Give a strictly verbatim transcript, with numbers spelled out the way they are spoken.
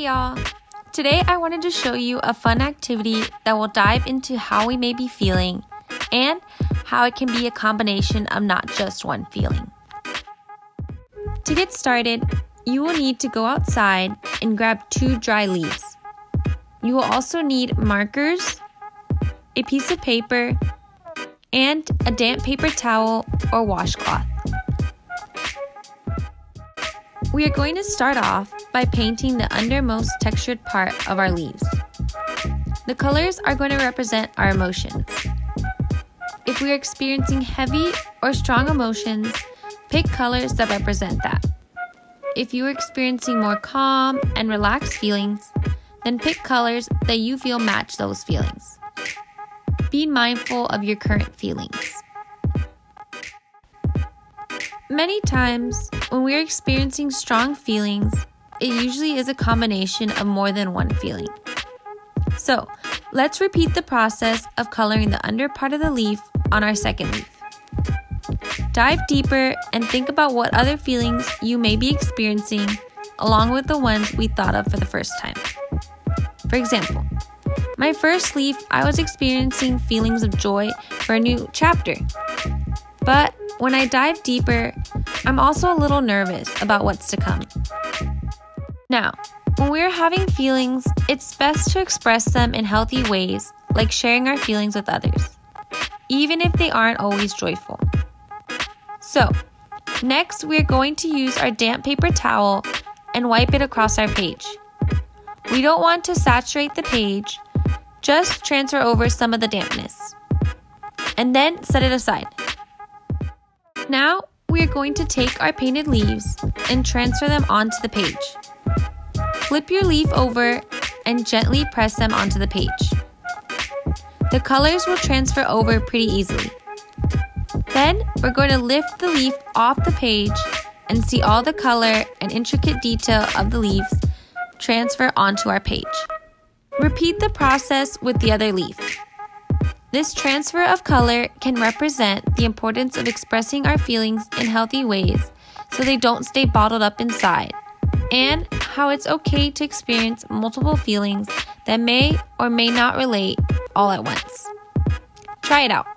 Hey y'all! Today I wanted to show you a fun activity that will dive into how we may be feeling and how it can be a combination of not just one feeling. To get started, you will need to go outside and grab two dry leaves. You will also need markers, a piece of paper, and a damp paper towel or washcloth. We are going to start off by painting the undermost textured part of our leaves. The colors are going to represent our emotions. If we are experiencing heavy or strong emotions, pick colors that represent that. If you are experiencing more calm and relaxed feelings, then pick colors that you feel match those feelings. Be mindful of your current feelings. Many times, when we are experiencing strong feelings, it usually is a combination of more than one feeling. So, let's repeat the process of coloring the under part of the leaf on our second leaf. Dive deeper and think about what other feelings you may be experiencing along with the ones we thought of for the first time. For example, my first leaf, I was experiencing feelings of joy for a new chapter. But when I dive deeper, I'm also a little nervous about what's to come. Now, when we're having feelings, it's best to express them in healthy ways, like sharing our feelings with others, even if they aren't always joyful. So, next we're going to use our damp paper towel and wipe it across our page. We don't want to saturate the page, just transfer over some of the dampness, and then set it aside. Now, we are going to take our painted leaves and transfer them onto the page. Flip your leaf over and gently press them onto the page. The colors will transfer over pretty easily. Then, we're going to lift the leaf off the page and see all the color and intricate detail of the leaves transfer onto our page. Repeat the process with the other leaf. This transfer of color can represent the importance of expressing our feelings in healthy ways so they don't stay bottled up inside, and how it's okay to experience multiple feelings that may or may not relate all at once. Try it out.